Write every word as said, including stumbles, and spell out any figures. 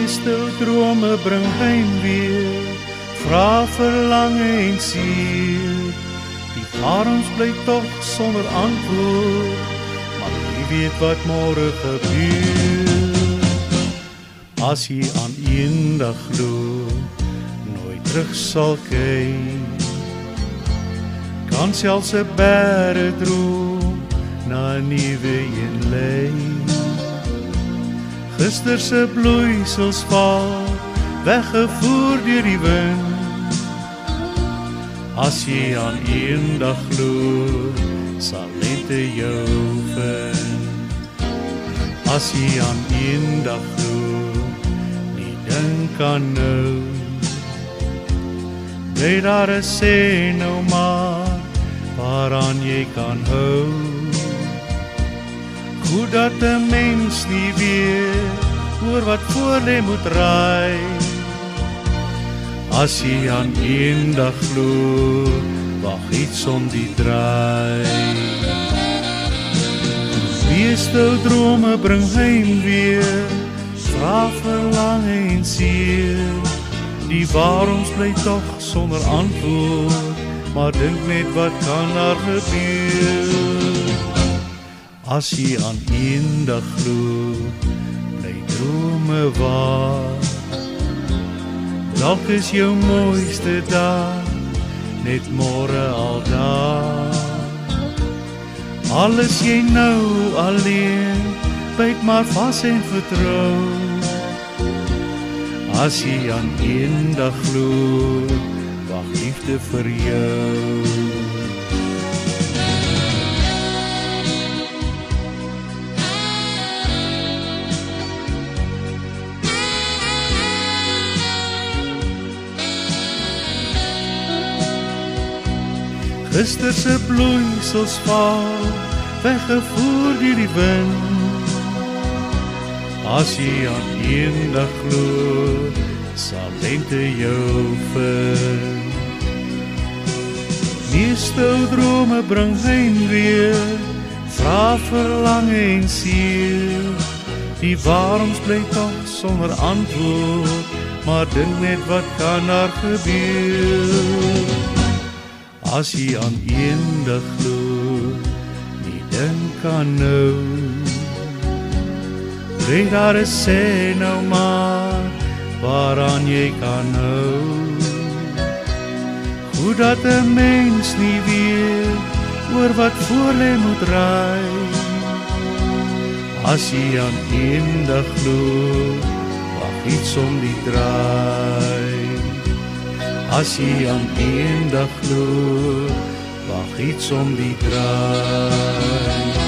Meestal drome bring heimwee, vra verlange en seer. Die varens bly tog sonder antwoord, maar wie weet wat môre gebeur. As jy aan eendag glo, nooit terug sal kyk, kan selfs 'n bere droom na 'n nuwe een lei. Gister se bloeisels val, weggevoer deur die wind. As jy aan eendag glo, sal lente jou vind. As jy aan eendag glo, nie dink aan nou, bly daar 'n sê nou maar, waaraan jy kan hou. Goed dat 'n mens nie weet oor wat voor lê moet raai. As jy aan eendag glo, wag iets om die draai. Meestal drome bring heimwee, vra verlange en seer. Die waaroms bly tog sonder antwoord, maar dink net wat kan daar gebeur. As jy aan eendag glo, bly drome waar. Dalk is jou mooiste dag, net môre al daar. Al is jy nou alleen, byt maar vas en vertrou. As jy aan eendag glo, wag liefde vir jou. Gister se bloeisels val, weggevoer deur die wind. As jy aan eendag glo, sal lente jou vind. Meestal drome bring heimwee, vra verlange en seer. Die waaroms bly tog sonder antwoord, maar dink net wat kan daar gebeur. As jy aan eendag glo, nie dink aan nou, bly daar 'n sê nou maar, waaraan jy kan hou. Goed dat 'n mens nie weet oor wat voor lê moet raai. As jy aan eendag glo, wag iets om die draai. As jy aan eendag glo, wag iets om die draai.